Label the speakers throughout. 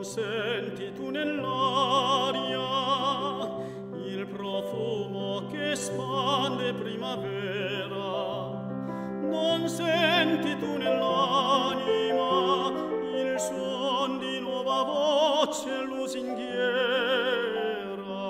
Speaker 1: senti tu nell'aria il profumo che spande primavera? Non senti tu nell'anima il suon di nuova voce lusinghiera?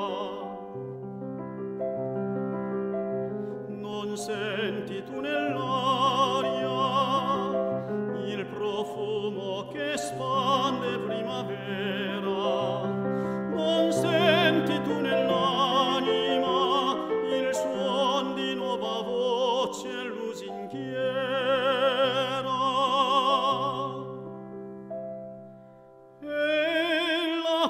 Speaker 1: Non senti tu nell'aria il profumo che spande primavera? Non senti tu nell'anima il suon di nuova voce lusinghiera? Ella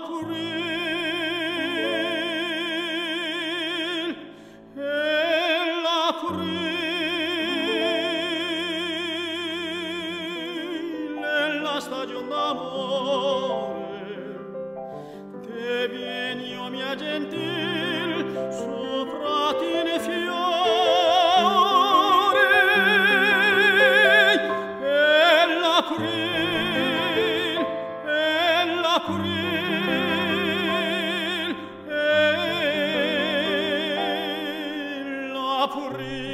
Speaker 1: april, ella april, ella stagion d'amore. Te vieni, o mia gentil, sopra te ne fiore. Ella april, ella april, ella april.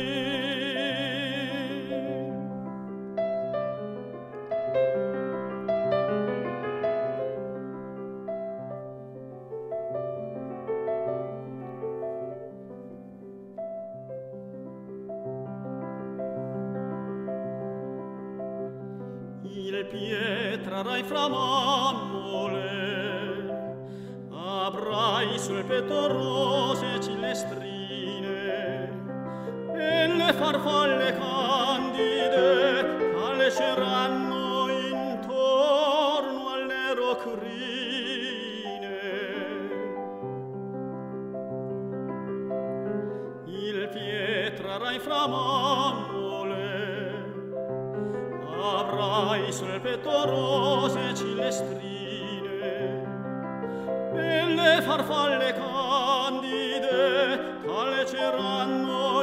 Speaker 1: Il pietrarai fra mammole, avrai sul petto rose cilestrine, e le farfalle candide calceranno intorno alle rocrine. Il pietrarai fra mammole, avrai sul petto rose cilestrine, e le farfalle candide calceranno